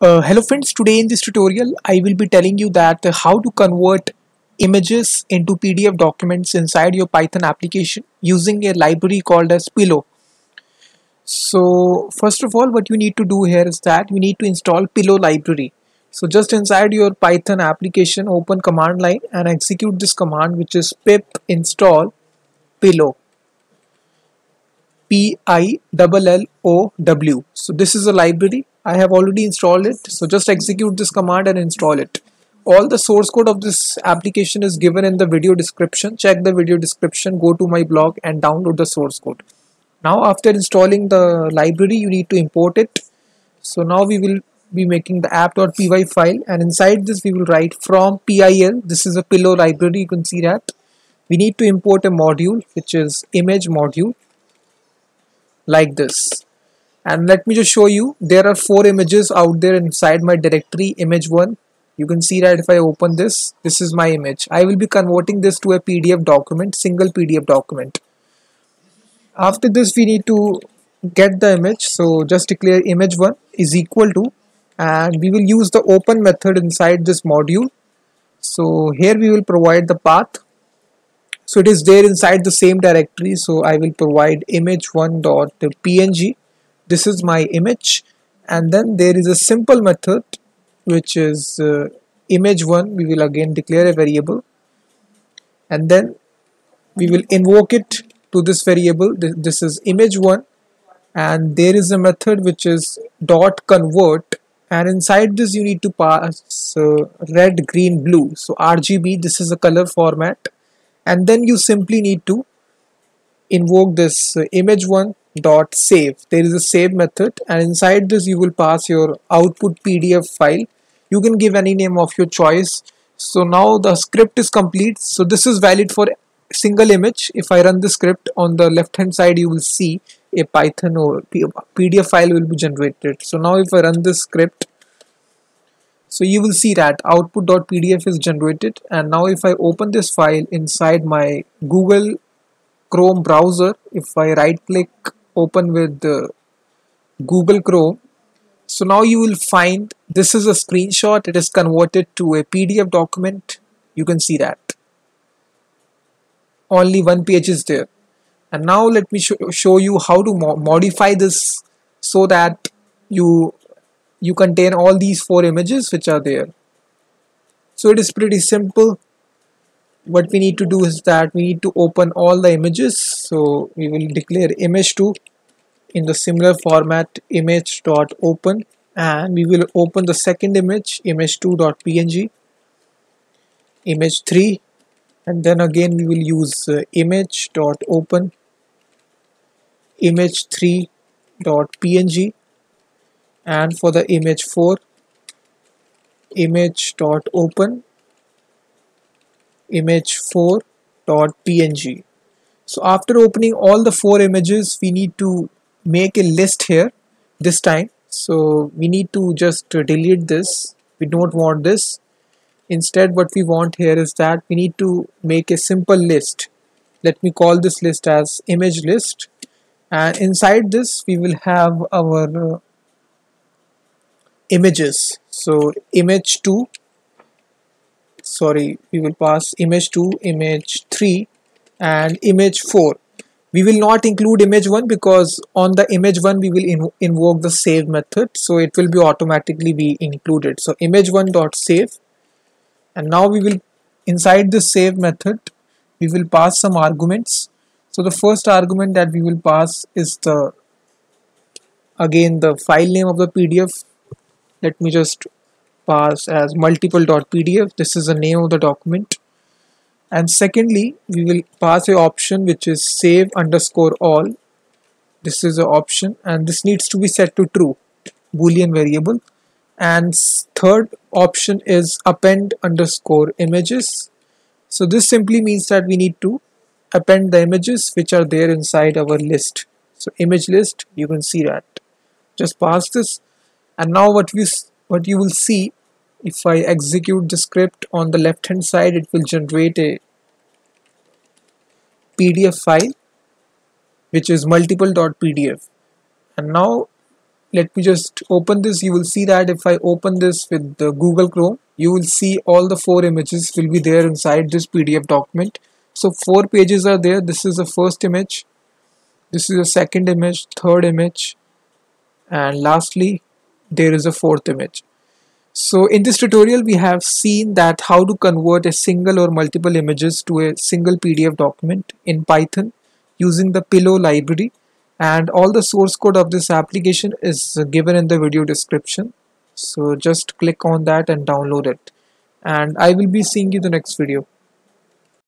Hello friends, today in this tutorial I will be telling you that how to convert images into PDF documents inside your Python application using a library called as Pillow. So first of all, what you need to do here is that you need to install Pillow library. So just inside your Python application, open command line and execute this command, which is pip install Pillow. Pillow. So this is a library. I have already installed it. So just execute this command and install it. All the source code of this application is given in the video description. Check the video description, go to my blog and download the source code. Now after installing the library, you need to import it. So now we will be making the app.py file, and inside this we will write from PIL. This is a Pillow library, you can see that. We need to import a module, which is image module, like this. And let me just show you, there are 4 images out there inside my directory, image1. You can see that if I open this is my image. I will be converting this to a PDF document, single PDF document. After this we need to get the image, so just declare image1 is equal to, and we will use the open method inside this module. So here we will provide the path. So it is there inside the same directory, so I will provide image1.png. This is my image, and then there is a simple method which is image1. We will again declare a variable, and then we will invoke it to this variable. This is image1, and there is a method which is dot convert, and inside this you need to pass red, green, blue, so RGB. This is a color format, and then you simply need to invoke this image1 dot save. There is a save method, and inside this you will pass your output PDF file. You can give any name of your choice. So now the script is complete. So this is valid for single image. If I run the script, on the left hand side you will see a Python or PDF file will be generated. So now if I run this script, so you will see that output.pdf is generated. And now if I open this file inside my Google Chrome browser, if I right click open with Google Chrome, so now you will find this is a screenshot. It is converted to a PDF document. You can see that only one page is there. And now let me show you how to modify this so that you contain all these 4 images which are there. So it is pretty simple. What we need to do is that we need to open all the images. So we will declare image2 in the similar format, image.open, and we will open the second image, image2.png, image3, and then again we will use image.open, image3.png, and for the image 4, image.open, image4.png. So after opening all the 4 images, we need to make a list here this time. So we need to just delete this. We don't want this. Instead, what we want here is that we need to make a simple list. Let me call this list as image list, and inside this we will have our images. So image2, sorry, we will pass image2, image3, and image4. We will not include image1 because on the image1 we will invoke the save method, so it will be automatically be included. So image1.save, and now we will, inside the save method, we will pass some arguments. So the first argument that we will pass is the file name of the PDF. Let me just pass as multiple.pdf. This is the name of the document. And secondly, we will pass a option which is save underscore all. This is an option, and this needs to be set to true, boolean variable. And third option is append underscore images. So this simply means that we need to append the images which are there inside our list. So image list, you can see that. Just pass this, and now what you will see, if I execute the script, on the left hand side it will generate a PDF file which is multiple.pdf. And now let me just open this. You will see that if I open this with the Google Chrome, you will see all the 4 images will be there inside this PDF document. So 4 pages are there. This is the first image, this is the second image, third image, and lastly there is a fourth image. So in this tutorial we have seen that how to convert a single or multiple images to a single PDF document in Python using the Pillow library, and all the source code of this application is given in the video description. So just click on that and download it, and I will be seeing you in the next video.